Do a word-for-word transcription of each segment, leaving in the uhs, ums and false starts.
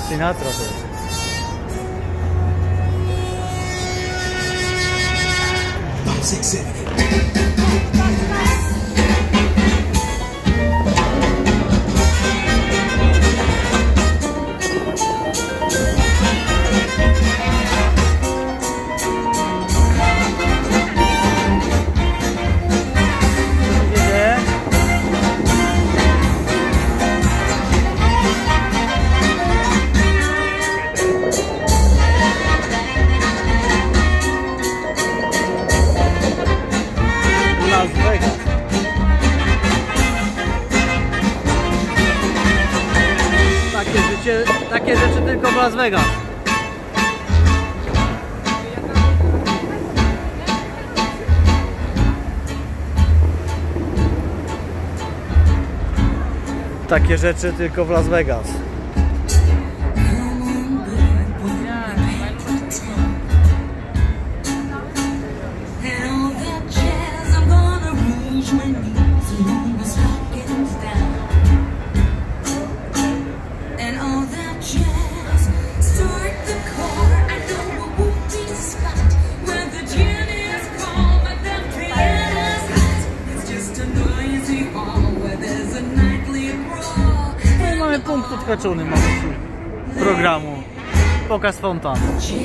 Sinatra to jest. Las Vegas. Takie życie, takie rzeczy tylko w Las Vegas. Takie rzeczy tylko w Las Vegas. Mamy punkt odhaczony, mamy programu. Pokaz fontan.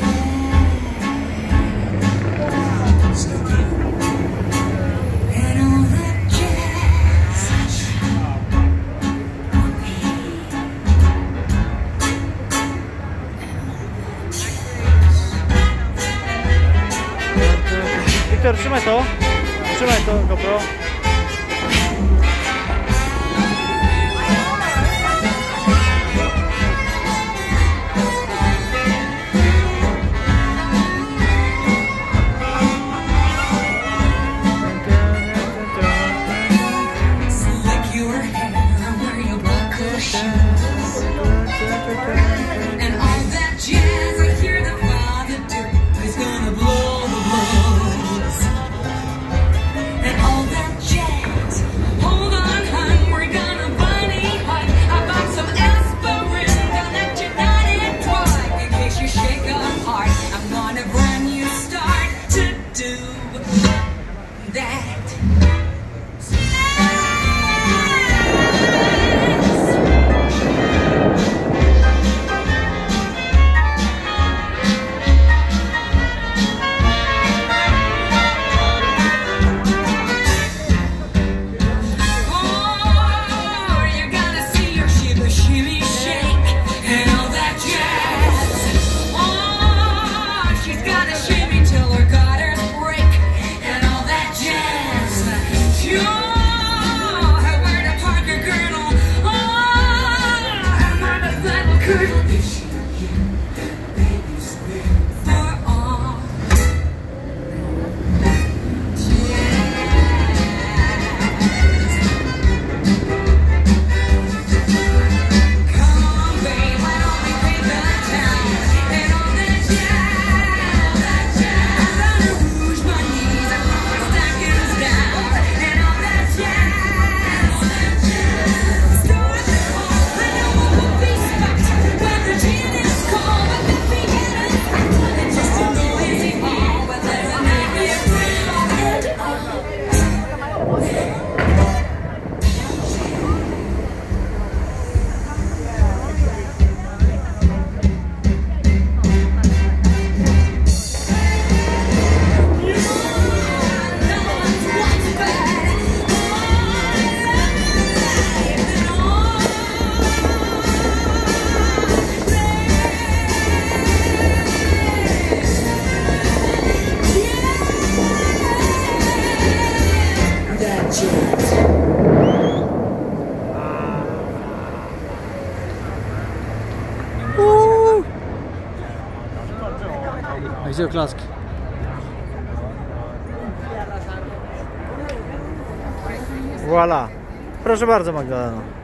Wiktor, trzymaj to. Trzymaj to, GoPro. And all that jazz I hear the father do is gonna blow the blues. And all that jazz, hold on, hun, we're gonna bunny hut. I bought some aspirin, gonna let you not it dry. In case you shake a heart, I'm gonna brand new start to do that. A gdzie oklaski? Voila! Proszę bardzo, Magdaleno.